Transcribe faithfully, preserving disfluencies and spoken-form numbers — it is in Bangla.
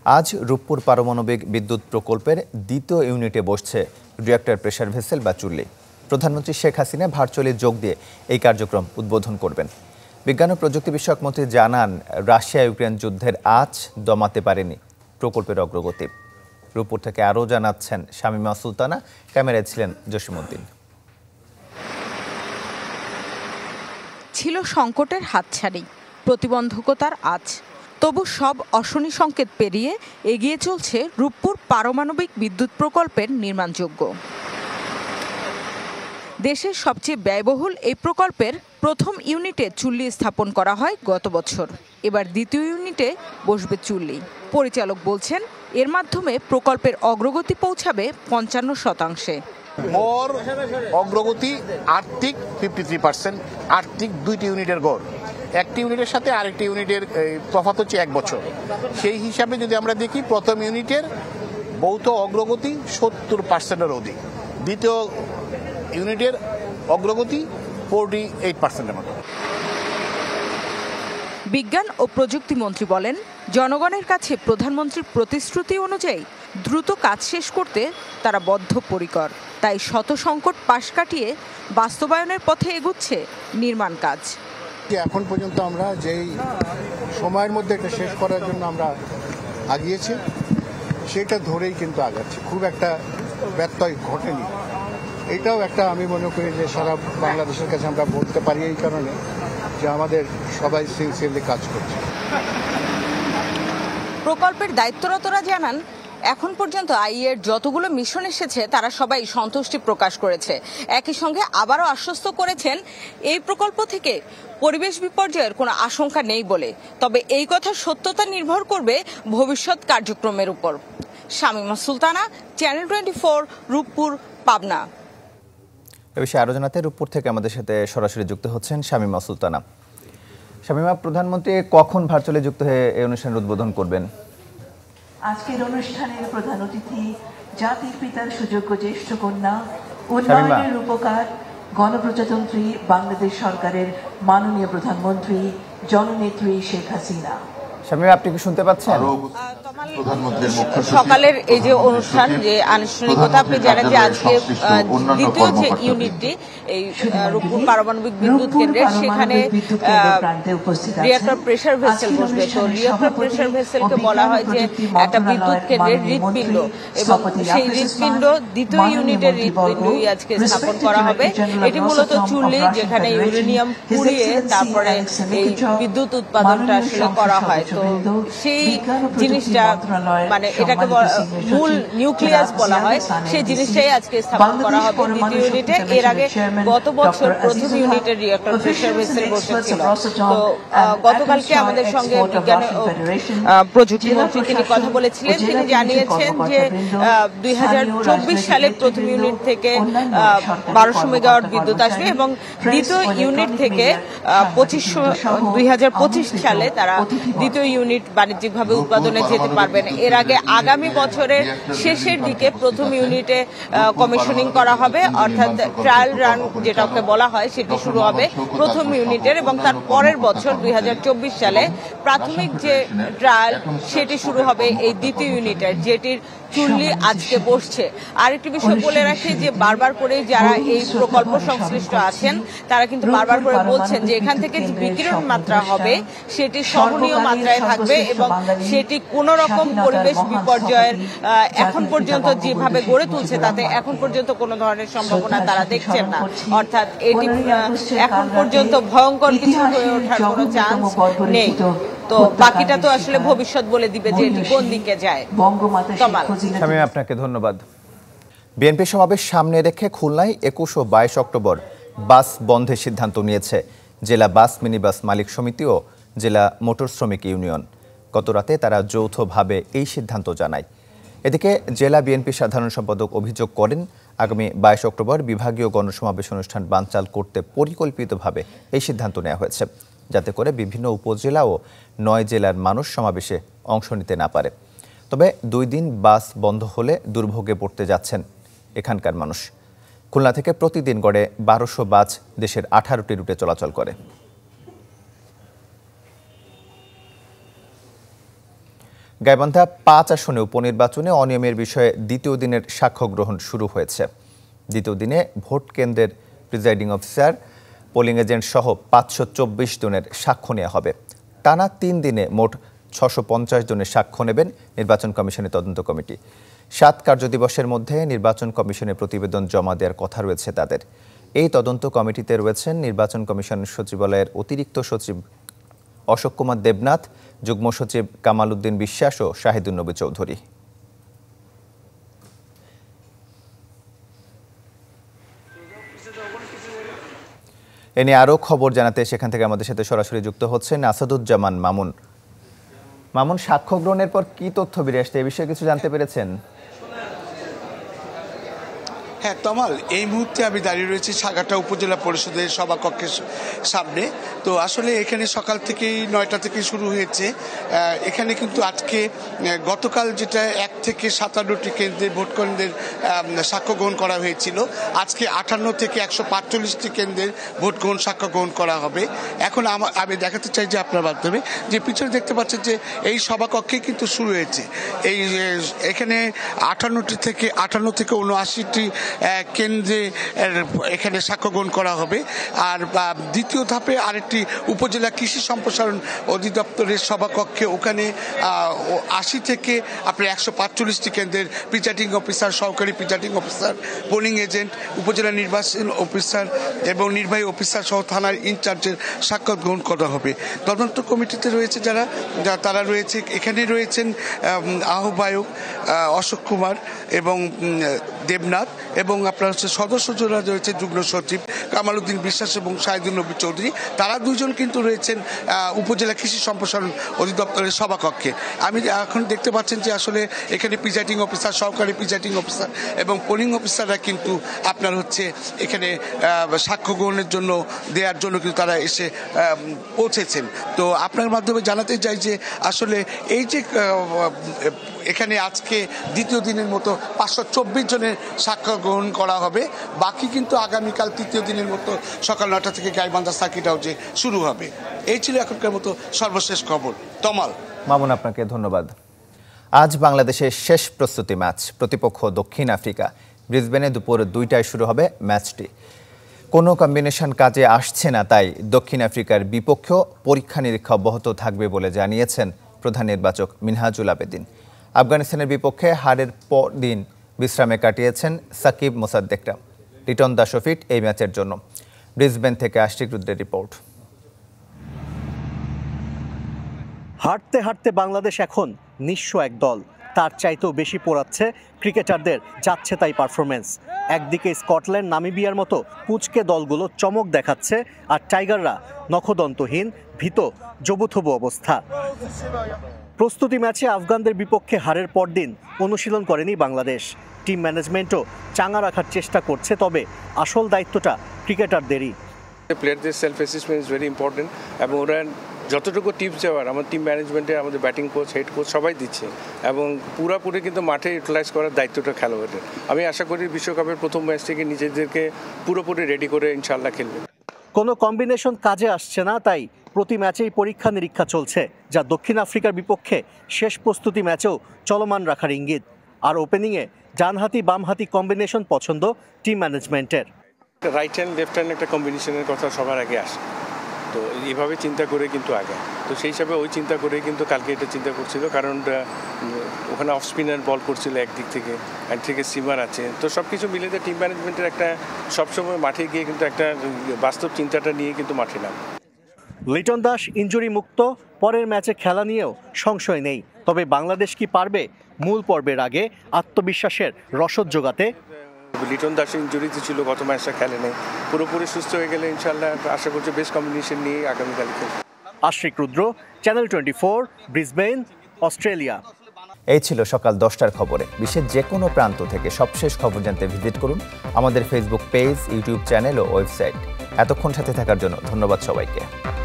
আজ রূপপুর পারমাণবিক বিদ্যুৎ প্রকল্পের দ্বিতীয় ইউনিটে বসছে রিঅ্যাক্টর প্রেসার ভেসেল বা চুল্লি। প্রধানমন্ত্রী শেখ হাসিনা ভার্চুয়ালি যোগ দিয়ে এই কার্যক্রম উদ্বোধন করবেন। বিজ্ঞান ও প্রযুক্তি বিষয়ক মন্ত্রী জানান, রাশিয়া ইউক্রেন যুদ্ধের আঁচ দমাতে পারেনি প্রকল্পের অগ্রগতি। রূপপুর থেকে আরও জানাচ্ছেন শামীমা সুলতানা, ক্যামেরায় ছিলেন জসিমউদ্দিন। ছিল সংকটের হাতছানি, প্রতিবন্ধকতার আঁচ, তবু সব অশনি সংকেত পেরিয়ে এগিয়ে চলছে রূপপুর পারমাণবিক বিদ্যুৎ প্রকল্পের নির্মাণযোগ্য। দেশের সবচেয়ে ব্যয়বহুল এই প্রকল্পের প্রথম ইউনিটে চুল্লি স্থাপন করা হয় গত বছর। এবার দ্বিতীয় ইউনিটে বসবে চুল্লি। পরিচালক বলছেন, এর মাধ্যমে প্রকল্পের অগ্রগতি পৌঁছাবে পঞ্চান্ন শতাংশে। ওর অগ্রগতি আর্থিক ফিফটি থ্রি পার্সেন্ট, আর্থিক দুইটি ইউনিটের গড়। একটি ইউনিটের সাথে আরেকটি ইউনিটের তফাৎ হচ্ছে এক বছর। সেই হিসাবে যদি আমরা দেখি, প্রথম ইউনিটের ভৌত অগ্রগতি সত্তর পার্সেন্টের অধিক, দ্বিতীয় ইউনিটের অগ্রগতি ফোরটি এইট পার্সেন্টের মতো। বিজ্ঞান ও প্রযুক্তি মন্ত্রী বলেন, জনগণের কাছে প্রধানমন্ত্রীর প্রতিশ্রুতি অনুযায়ী দ্রুত কাজ শেষ করতে তারা বদ্ধপরিকর। তাই শত সংকট পাশ কাটিয়ে বাস্তবায়নের পথে এগুচ্ছে নির্মাণ কাজ। এখন পর্যন্ত আমরা যেই সময়ের মধ্যে এটা শেষ করার জন্য আমরা আগিয়েছি, সেটা ধরেই কিন্তু আগাচ্ছি। খুব একটা ব্যত্যয় ঘটেনি। এটাও একটা, আমি মনে করি যে সারা বাংলাদেশের কাছে আমরা বলতে পারি এই কারণে যে আমাদের সবাই সিনসিয়ারলি কাজ করছে। প্রকল্পের দায়িত্বরতরা জানান, এখন পর্যন্ত আইএর যতগুলো মিশন এসেছে তারা সবাই সন্তুষ্টি প্রকাশ করেছে। একই সঙ্গে আবারও আশ্বস্ত করেছেন, এই প্রকল্প থেকে পরিবেশ বিপর্যয়ের কোনো আশঙ্কা নেই বলে। তবে এই কথার সত্যতা নির্ভর করবে ভবিষ্যৎ কার্যক্রমের উপর। Shamima Sultana, channel twenty four, Rooppur, Pabna. এ বিষয়ে আরও জানাতে রূপপুর থেকে আমাদের সাথে সরাসরি যুক্ত হচ্ছেন শামীমা সুলতানা। শামীমা, প্রধানমন্ত্রী কখন ভার্চুয়ালি যুক্ত হয়ে এই অনুষ্ঠানের উদ্বোধন করবেন? আজকের অনুষ্ঠানের প্রধান অতিথি জাতির পিতার সুযোগ্য জ্যেষ্ঠ কন্যা, উন্নয়নের রূপকার, গণপ্রজাতন্ত্রী বাংলাদেশ সরকারের মাননীয় প্রধানমন্ত্রী জননেত্রী শেখ হাসিনা। শামীমা, আপনি কি শুনতে পাচ্ছেন? সকালের এই যে অনুষ্ঠান, যে আনুষ্ঠানিকতা, আপনি জানেন যে আজকে দ্বিতীয় যে ইউনিটটি এই রূপপুর পারমাণবিক বিদ্যুৎ কেন্দ্রের, সেখানে রিঅ্যাক্টর প্রেসার ভেসেল বসবে। তো রিঅ্যাক্টর প্রেসার ভেসেলকে বলা হয় যে একটা বিদ্যুৎ কেন্দ্রের হৃৎপিণ্ড, এবং সেই হৃৎপিণ্ড দ্বিতীয় ইউনিটের হৃৎপিণ্ডই আজকে স্থাপন করা হবে। এটি মূলত চুল্লি, যেখানে ইউরেনিয়াম পুড়িয়ে তারপরে এই বিদ্যুৎ উৎপাদনটা আসলে করা হয়। তো সেই জিনিসটা, মানে এটাকে মূল নিউক্লিয়াস বলা হয়, সেই জিনিসটাই আজকে স্থাপন করা হবে দ্বিতীয় ইউনিটে। এর আগে গত বছর প্রথম ইউনিটের রিঅ্যাক্টর প্রেসার ভেসেল বসেছিল। তো গতকালকে আমাদের সঙ্গে বিজ্ঞান ও প্রযুক্তি মন্ত্রী তিনি কথা বলেছিলেন। তিনি জানিয়েছেন যে দুই হাজার চব্বিশ সালে প্রথম ইউনিট থেকে বারোশো মেগাওয়াট বিদ্যুৎ আসবে, এবং দ্বিতীয় ইউনিট থেকে পঁচিশশো দুই হাজার পঁচিশ সালে তারা দ্বিতীয় ইউনিট বাণিজ্যিকভাবে উৎপাদনে যেতে পারবেন। এর আগে আগামী বছরের শেষের দিকে প্রথম ইউনিটে কমিশনিং করা হবে, অর্থাৎ ট্রায়াল রান যেটাকে বলা হয় সেটি শুরু হবে প্রথম ইউনিটের, এবং তার পরের বছর দুই হাজার চব্বিশ সালে প্রাথমিক যে ট্রায়াল সেটি শুরু হবে এই দ্বিতীয় ইউনিটের, যেটির চুল্লি আজকে বসছে। আরেকটি বিষয় বলে রাখি যে বারবার করে যারা এই প্রকল্প সংশ্লিষ্ট আছেন তারা কিন্তু বারবার করে বলছেন যে এখান থেকে যে বিকিরণ মাত্রা হবে সেটি সহনীয় মাত্রায় থাকবে, এবং সেটি কোন রকম পরিবেশ বিপর্যয়ের এখন পর্যন্ত যেভাবে গড়ে তুলছে তাতে এখন পর্যন্ত কোনো ধরনের সম্ভাবনা তারা দেখছেন না। অর্থাৎ এটি এখন পর্যন্ত ভয়ঙ্কর কিছু হয়ে ওঠার কোনো চান্স নেই। তো বাকিটা তো আসলে ভবিষ্যৎ বলে দিবে যে এটি কোন দিকে যায়। শামীমা, আপনাকে ধন্যবাদ। বিএনপি সমাবেশ সামনে রেখে খুলনায় একুশ ও বাইশ অক্টোবর বাস বন্ধের সিদ্ধান্ত নিয়েছে জেলা বাস মিনিবাস মালিক সমিতি ও জেলা মোটর শ্রমিক ইউনিয়ন। গত রাতে তারা যৌথভাবে এই সিদ্ধান্ত জানায়। এদিকে জেলা বিএনপি সাধারণ সম্পাদক অভিযোগ করেন, আগামী বাইশ অক্টোবর বিভাগীয় গণসমাবেশ অনুষ্ঠান বানচাল করতে পরিকল্পিতভাবে এই সিদ্ধান্ত নেওয়া হয়েছে, যাতে করে বিভিন্ন উপজেলা ও নয় জেলার মানুষ সমাবেশে অংশ নিতে না পারে। তবে দুই দিন বাস বন্ধ হলে দুর্ভোগে পড়তে যাচ্ছেন এখানকার মানুষ। খুলনা থেকে প্রতিদিন গড়ে বারোশো বাস দেশের আঠারোটি রুটে চলাচল করে। গাইবান্ধা পাঁচ আসনে উপনির্বাচনে অনিয়মের বিষয়ে দ্বিতীয় দিনের সাক্ষ্য গ্রহণ শুরু হয়েছে। দ্বিতীয় দিনে ভোট কেন্দ্রের প্রিজাইডিং অফিসার, পোলিং এজেন্ট সহ পাঁচশো চব্বিশ জনের সাক্ষ্য নেওয়া হবে। টানা তিন দিনে মোট ছশো পঞ্চাশ জনের সাক্ষ্য নেবেন নির্বাচন কমিশনের তদন্ত কমিটি। সাত কার্যদিবসের মধ্যে নির্বাচন কমিশনের প্রতিবেদন জমা দেওয়ার কথা রয়েছে তাদের। এই তদন্ত কমিটিতে রয়েছেন নির্বাচন কমিশনের সচিবালয়ের অতিরিক্ত সচিব অশোক কুমার দেবনাথ, যুগ্ম সচিব কামাল উদ্দিন বিশ্বাস ও শাহিদুন নবী চৌধুরী। এ নিয়ে আরও খবর জানাতে সেখান থেকে আমাদের সাথে সরাসরি যুক্ত হচ্ছেন আসাদুজ্জামান মামুন। মামুন, সাক্ষ্য গ্রহণের পর কি তথ্য বেরিয়ে আসছে, এই বিষয়ে কিছু জানতে পেরেছেন? হ্যাঁ তমাল, এই মুহূর্তে আমি দাঁড়িয়ে রয়েছি সাগাটা উপজেলা পরিষদের সভাকক্ষের সামনে। তো আসলে এখানে সকাল থেকেই নয়টা থেকে শুরু হয়েছে। এখানে কিন্তু আজকে গতকাল যেটা এক থেকে সাতান্নটি কেন্দ্রে ভোট কেন্দ্রের সাক্ষ্য গ্রহণ করা হয়েছিল, আজকে আটান্ন থেকে একশো পাঁচচল্লিশটি কেন্দ্রের ভোট গ্রহণ সাক্ষ্য গ্রহণ করা হবে। এখন আমি দেখাতে চাই যে আপনার মাধ্যমে যে পিছনে দেখতে পাচ্ছেন যে এই সভাকক্ষে কিন্তু শুরু হয়েছে। এই এখানে আটান্নটি থেকে আটান্ন থেকে উনআশিটি কেন্দ্রে এখানে সাক্ষ্য গ্রহণ করা হবে। আর দ্বিতীয় ধাপে আরেকটি উপজেলা কৃষি সম্প্রসারণ অধিদপ্তরের সভাকক্ষে ওখানে আশি থেকে আপনার একশো পাঁচচল্লিশটি কেন্দ্রের প্রিজাইডিং অফিসার, সহকারী প্রিজাইডিং অফিসার, পোলিং এজেন্ট, উপজেলা নির্বাচন অফিসার এবং নির্বাহী অফিসার সহ থানার ইনচার্জের সাক্ষ্য গ্রহণ করা হবে। তদন্ত কমিটিতে রয়েছে যারা তারা রয়েছে, এখানে রয়েছেন আহ্বায়ক অশোক কুমার এবং দেবনাথ, এবং আপনার হচ্ছে সদস্যরা রয়েছে যুগ্ম সচিব কামাল উদ্দিন বিশ্বাস এবং শাহিদুন নবী চৌধুরী। তারা দুইজন কিন্তু রয়েছেন উপজেলা কৃষি সম্প্রসারণ অধিদপ্তরের সভাকক্ষে। আমি এখন দেখতে পাচ্ছেন যে আসলে এখানে প্রিজাইডিং অফিসার, সহকারী প্রিজাইডিং অফিসার এবং পোলিং অফিসাররা কিন্তু আপনার হচ্ছে এখানে সাক্ষ্য গ্রহণের জন্য দেওয়ার জন্য কিন্তু তারা এসে পৌঁছেছেন। তো আপনার মাধ্যমে জানাতে চাই যে আসলে এই যে এখানে আজকে দ্বিতীয় দিনের মতো পাঁচশো চব্বিশ জনের সাক্ষ্য গ্রহণ করা হবে, বাকি কিন্তু আগামীকাল তৃতীয় দিনের মতো সকাল নয়টা থেকে গাইবান্ধা সার্কিট হাউসে শুরু হবে। এই ছিল এখনকার মতো সর্বশেষ খবর। তমাল। মামুন, আপনাকে ধন্যবাদ। আজ বাংলাদেশের শেষ প্রস্তুতি ম্যাচ, প্রতিপক্ষ দক্ষিণ আফ্রিকা। ব্রিসবেনে দুপুর দুইটায় শুরু হবে ম্যাচটি। কোনো কম্বিনেশন কাজে আসছে না, তাই দক্ষিণ আফ্রিকার বিপক্ষেও পরীক্ষা নিরীক্ষা অব্যাহত থাকবে বলে জানিয়েছেন প্রধান নির্বাচক মিনহাজুল আবেদিন। আফগানিস্তানের বিপক্ষে হারের পর দিন বিশ্রামে কাটিয়েছেন সাকিব মোসাদ্দেকরা। লিটন দাস ফিট এই ম্যাচের জন্য। ব্রিসবেন থেকে আশিক রুদ্রের রিপোর্ট। হাঁটতে হাঁটতে বাংলাদেশ এখন নিঃস্ব এক দল। তার চাইতেও বেশি পোড়াচ্ছে ক্রিকেটারদের যাচ্ছে তাই পারফরমেন্স। একদিকে স্কটল্যান্ড, নামিবিয়ার মতো পুচকে দলগুলো চমক দেখাচ্ছে, আর টাইগাররা নখদন্তহীন, ভীত, জবুথবু অবস্থা। প্রস্তুতি ম্যাচে আফগানদের বিপক্ষে হারের পরদিন অনুশীলন করেনি বাংলাদেশ। টিম ম্যানেজমেন্টও চাঙা রাখার চেষ্টা করছে, তবে আসল দায়িত্বটা ক্রিকেটারদেরই। প্লেয়ারদের self assessment is very important, এবং ওরা যতটুকু টিপস দেওয়ার আমার টিম ম্যানেজমেন্টে, আমাদের ব্যাটিং কোচ, হেড কোচ সবাই দিচ্ছে, এবং পুরোপুরি কিন্তু মাঠে ইউটিলাইজ করার দায়িত্বটা খেলোয়াড়ের। আমি আশা করি বিশ্বকাপের প্রথম ম্যাচ থেকে নিজেদেরকে পুরোপুরি রেডি করে ইনশাল্লাহ খেলবে। কোনো কম্বিনেশন কাজে আসছে না, তাই প্রতি ম্যাচেই পরীক্ষা নিরীক্ষা চলছে, যা দক্ষিণ আফ্রিকার বিপক্ষে শেষ প্রস্তুতি ম্যাচেও চলমান রাখার ইঙ্গিত। আর ওপেনিংয়ে ডানহাতি বামহাতি কম্বিনেশন পছন্দ টিম ম্যানেজমেন্টের। রাইট হ্যান্ড লেফট হ্যান্ড একটা কম্বিনেশনের কথা সবার আগে আসে, তো এইভাবে চিন্তা করে কিন্তু আগে, তো সেই হিসাবে ওই চিন্তা করে কিন্তু কালকে এটা চিন্তা করছিল, কারণ ওখানে অফ স্পিনার বল করছিল একদিক থেকে, এক থেকে সিমার আছে, তো সব কিছু মিলে টিম ম্যানেজমেন্টের একটা সবসময় মাঠে গিয়ে কিন্তু একটা বাস্তব চিন্তাটা নিয়ে কিন্তু মাঠে নাম। লিটন দাস ইনজুরি মুক্ত, পরের ম্যাচে খেলা নিয়েও সংশয় নেই। তবে বাংলাদেশ কি পারবে মূল পর্বের আগে আত্মবিশ্বাসের রসদ জোগাতে? লিটন দাস ইনজুরিতে ছিল, গত ম্যাচটা খেলে নেই, পুরোপুরি সুস্থ হয়ে গেলে ইনশাল্লাহ আশা করছি বেস্ট কম্বিনেশন নিয়ে আগামীকাল খেলবে। Ashik Rudra, channel twenty four, Brisbane, Australia. এই ছিল সকাল দশটার খবরে। বিশ্বের যে কোনো প্রান্ত থেকে সবশেষ খবর জানতে ভিজিট করুন আমাদের ফেসবুক পেজ, ইউটিউব চ্যানেল ও ওয়েবসাইট। এতক্ষণ সাথে থাকার জন্য ধন্যবাদ সবাইকে।